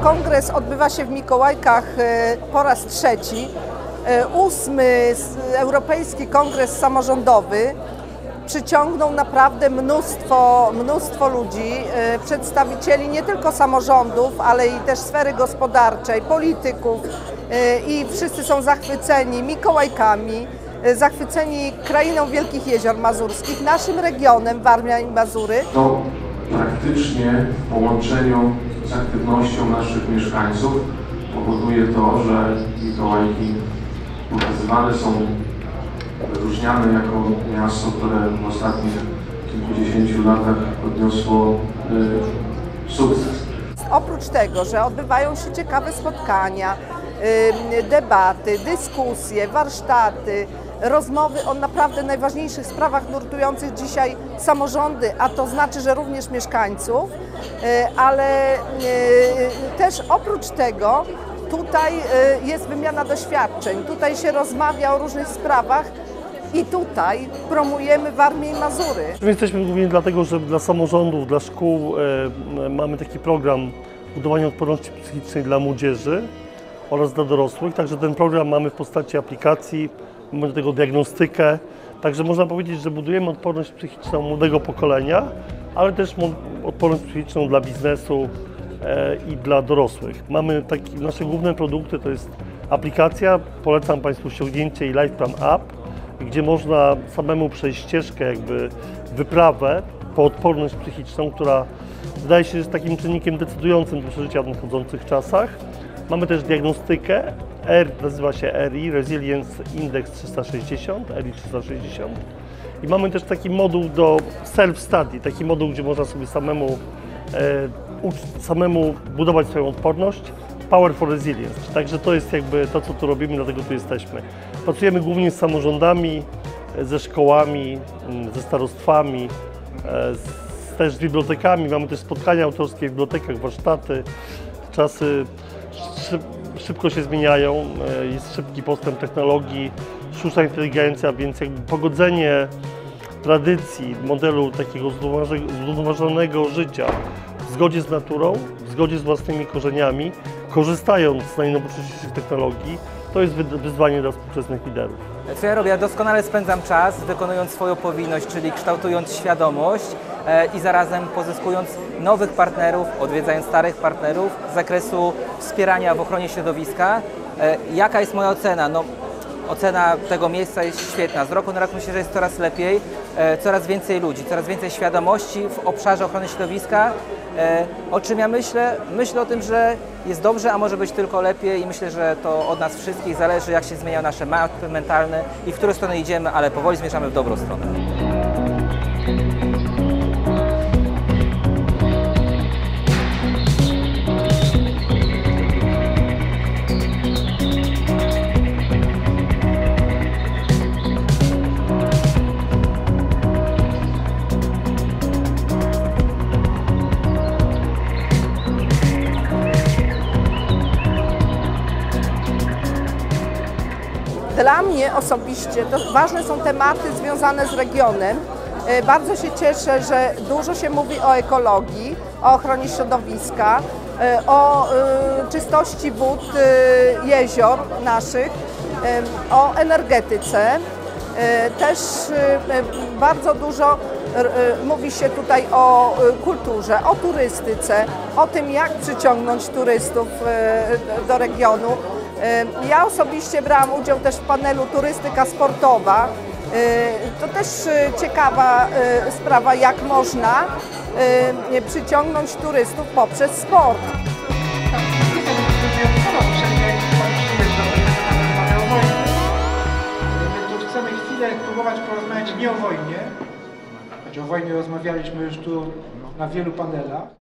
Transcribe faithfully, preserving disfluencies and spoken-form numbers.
Kongres odbywa się w Mikołajkach po raz trzeci. Ósmy Europejski Kongres Samorządowy przyciągnął naprawdę mnóstwo, mnóstwo ludzi, przedstawicieli nie tylko samorządów, ale i też sfery gospodarczej, polityków i wszyscy są zachwyceni Mikołajkami, zachwyceni krainą Wielkich Jezior Mazurskich, naszym regionem Warmia i Mazury. To praktycznie w połączeniu z aktywnością naszych mieszkańców powoduje to, że Mikołajki pokazywane są, wyróżniane jako miasto, które w ostatnich kilkudziesięciu latach odniosło y, sukces. Oprócz tego, że odbywają się ciekawe spotkania, y, debaty, dyskusje, warsztaty, rozmowy o naprawdę najważniejszych sprawach nurtujących dzisiaj samorządy, a to znaczy, że również mieszkańców, ale też oprócz tego tutaj jest wymiana doświadczeń, tutaj się rozmawia o różnych sprawach i tutaj promujemy Warmię i Mazury. My jesteśmy głównie dlatego, że dla samorządów, dla szkół e, mamy taki program budowania odporności psychicznej dla młodzieży oraz dla dorosłych, także ten program mamy w postaci aplikacji. Mamy do tego diagnostykę, także można powiedzieć, że budujemy odporność psychiczną młodego pokolenia, ale też odporność psychiczną dla biznesu e, i dla dorosłych. Mamy taki, nasze główne produkty to jest aplikacja, polecam Państwu ściągnięcie i LifePlan App, gdzie można samemu przejść ścieżkę, jakby wyprawę po odporność psychiczną, która wydaje się jest takim czynnikiem decydującym do przeżycia w nadchodzących czasach. Mamy też diagnostykę, R, nazywa się R I, Resilience Index trzysta sześćdziesiąt, R I trzysta sześćdziesiąt. I mamy też taki moduł do self-study, taki moduł, gdzie można sobie samemu, e, samemu budować swoją odporność, Power for Resilience. Także to jest jakby to, co tu robimy, dlatego tu jesteśmy. Pracujemy głównie z samorządami, ze szkołami, ze starostwami, e, z, też z bibliotekami. Mamy też spotkania autorskie w bibliotekach, warsztaty. Czasy szyb, szybko się zmieniają, jest szybki postęp technologii, sztuczna inteligencja, więc jakby pogodzenie tradycji, modelu takiego zrównoważonego życia w zgodzie z naturą, w zgodzie z własnymi korzeniami, korzystając z najnowocześniejszych technologii, to jest wyzwanie dla współczesnych liderów. Co ja robię? Ja doskonale spędzam czas, wykonując swoją powinność, czyli kształtując świadomość e, i zarazem pozyskując nowych partnerów, odwiedzając starych partnerów z zakresu wspierania w ochronie środowiska. E, jaka jest moja ocena? No, ocena tego miejsca jest świetna. Z roku na rok myślę, że jest coraz lepiej, e, coraz więcej ludzi, coraz więcej świadomości w obszarze ochrony środowiska. E, o czym ja myślę? Myślę o tym, że jest dobrze, a może być tylko lepiej i myślę, że to od nas wszystkich zależy, jak się zmieniają nasze mapy mentalne i w którą stronę idziemy, ale powoli zmierzamy w dobrą stronę. Dla mnie osobiście to ważne są tematy związane z regionem. Bardzo się cieszę, że dużo się mówi o ekologii, o ochronie środowiska, o czystości wód, jezior naszych, o energetyce. Też bardzo dużo mówi się tutaj o kulturze, o turystyce, o tym, jak przyciągnąć turystów do regionu. Ja osobiście brałam udział też w panelu Turystyka sportowa. To też ciekawa sprawa, jak można przyciągnąć turystów poprzez sport. My tu chcemy chwilę próbować porozmawiać nie o wojnie, choć o wojnie rozmawialiśmy już tu na wielu panelach.